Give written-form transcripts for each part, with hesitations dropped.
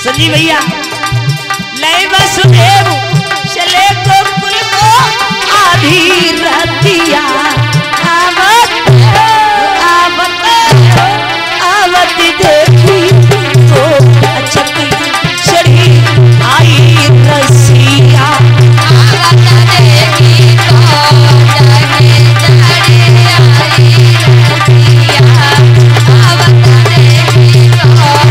संजीव भैया लय वसुदेव चले गोकुल को आधी रतिया आवत आवत आवत देखी तो अचकी चढ़ी आई रसिया आवत देखी तो जाके चढ़ी आई रसिया आवत देखी तो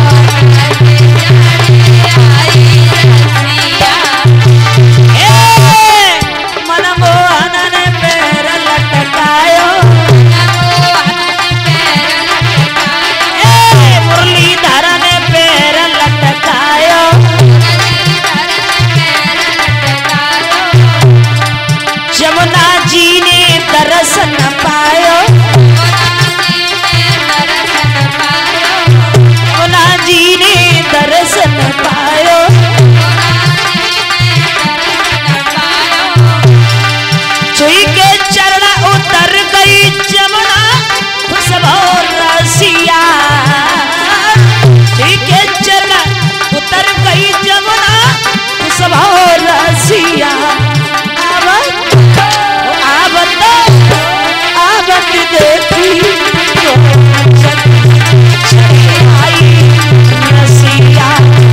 दर्शन पायो मुना जी ने दर्शन पायो छुई के चरण उतर गई जमुना खुशबू रसिया छुई के चरण उतर गई जमुना खुशबू रसिया देखी तो आई रसिया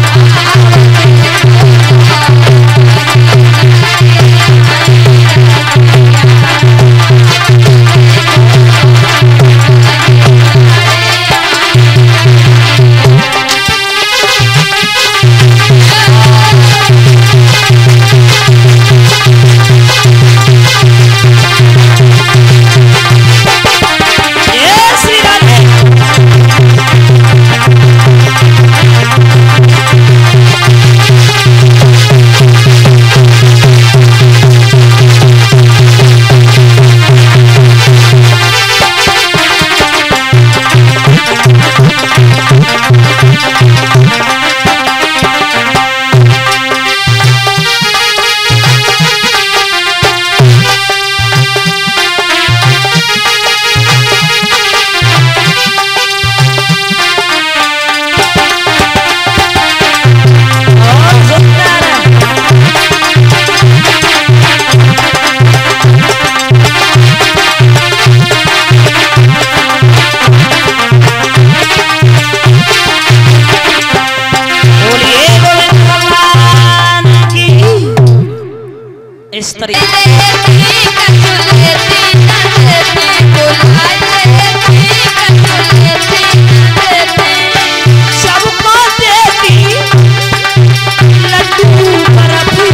इस तरीके सबको देती लड्डू बर्फी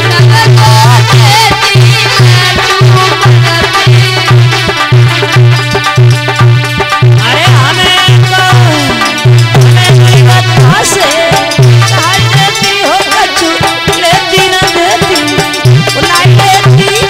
अरे हमें बता से देती हो कछु लेती न देती बुलाई लेती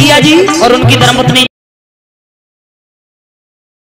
भैया जी और उनकी धर्मपत्नी